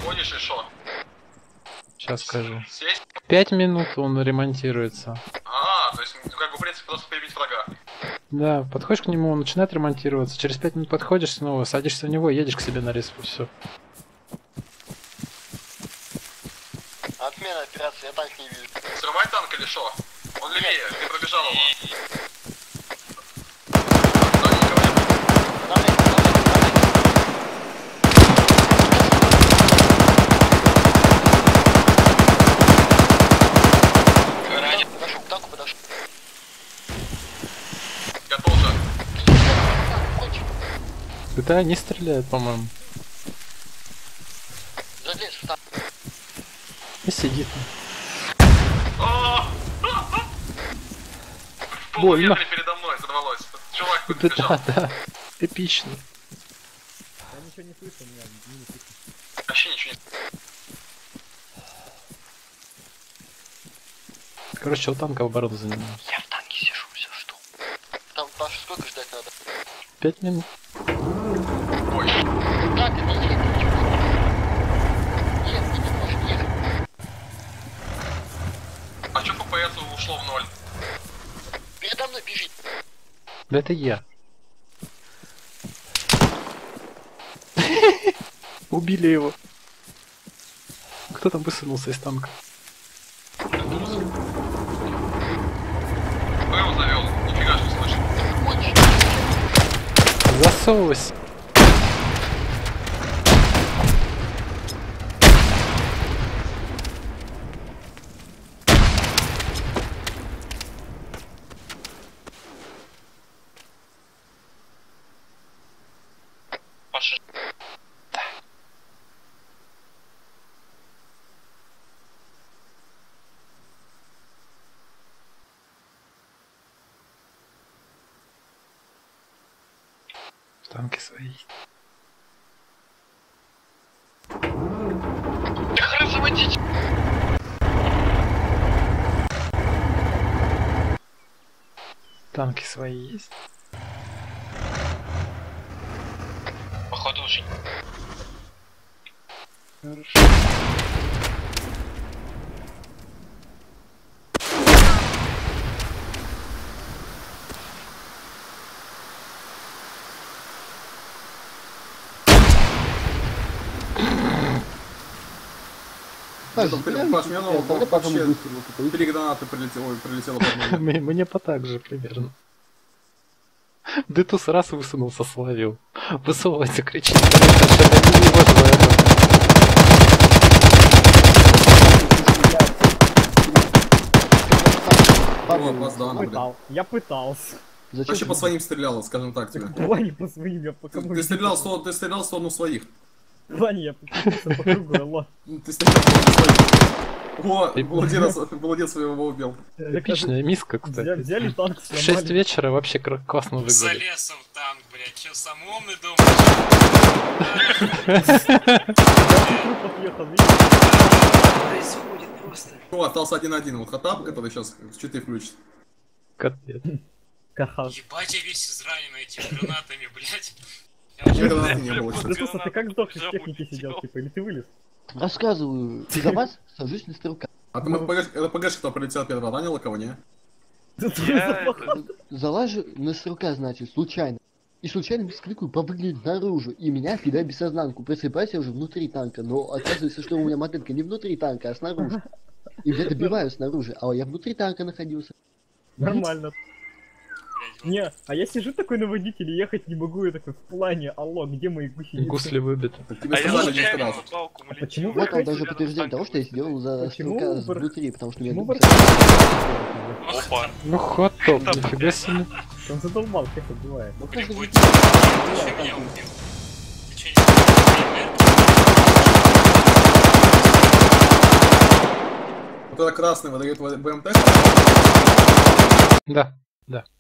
Заходишь и шо? Сейчас скажу. Сесть? 5 минут он ремонтируется. То есть, ну, как бы, в принципе, просто перебить врага. Да, подходишь к нему, он начинает ремонтироваться. Через 5 минут подходишь снова, садишься в него и едешь к себе на респу. Все. Отмена операции, я танк не вижу. Срывай танк или шо? Он левее, ты пробежал его. Подошел, к танку подошел. Готов же. Да, не стреляет, по-моему. Залез в танк. И сидит. В Больно. полуметре передо мной взорвалось. Чувак Да, подбежал. да. Эпично. Я ничего не слышу, у меня не слышу. Вообще ничего не... Короче, у танка оборону занимаю. Я в танке сижу, все жду. Там, Паша, сколько ждать надо? 5 минут. Ой, Как это ехать? Ехать, не можешь ехать. а чё ППС ушло в ноль? Передо мной бежит. Да это я. Убили его. Кто там высунулся из танка? Кто его завел? Нифига же не слышно. Кончи. Засовывайся. Паша. Танки свои. Хрен заводить. Танки свои есть. Походу уже. Хорошо. Паш, мне вообще 3 гранаты прилетело под ноги. Мне по так же примерно. Детус раз высунулся, словил. Высовывается, кричит. Я пытался. Вообще по своим стрелял, скажем так тебе. Ваня по своим, я по кому. Ты стрелял в сторону своих. Ваня, я пытался по кругу, алло. Ты стрелял в сторону своих. О, молодец своего убил. Эпичная миска, кстати. Взяли танк, В 6 вечера вообще классно выглядит. Залез в танк, блядь, чё, сам умный думаешь? подъехал, Происходит просто. Остался 1-1, вот Хатап, который сейчас щиты включит. Котлет. Каха. Ебать, я весь израненный этими гранатами, блядь. Чьей гранаты не было, кстати. Детус, а ты как сдохнешь в технике сидел, типа, или ты вылез? Рассказываю. За вас сажусь на стрелка. А ты РПГ, кто прилетел первого, ранил кого, не? Залажу на стрелка, значит, случайно. И случайно бескликаю повыглядеть наружу. И меня кидает без сознанку. Просыпаюсь я уже внутри танка. Но оказывается, что у меня моделька не внутри танка, а снаружи. И меня добиваю снаружи. А я внутри танка находился. Нормально. Не, а я сижу такой на водителе, ехать не могу, я такой в плане, алло, где мои гусеницы? Гусли выбиты. Так тебе сказали не сразу. А почему Вот он вы даже подтверждение того, что я сидел за Почему стрелка вы- внутри, потому что меня... Почему вы- Опа. Ну хот-топ, нифига себе. Он задолбал, всех убивает. Ну, Блин, просто будь- не- Ты чё меня убил? Ты чё не Вот это красный выдает БМТ. Да, да.